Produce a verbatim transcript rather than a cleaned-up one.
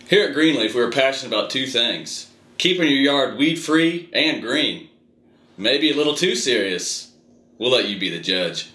Here at Greenleaf, we are passionate about two things: keeping your yard weed-free and green. Maybe a little too serious. We'll let you be the judge.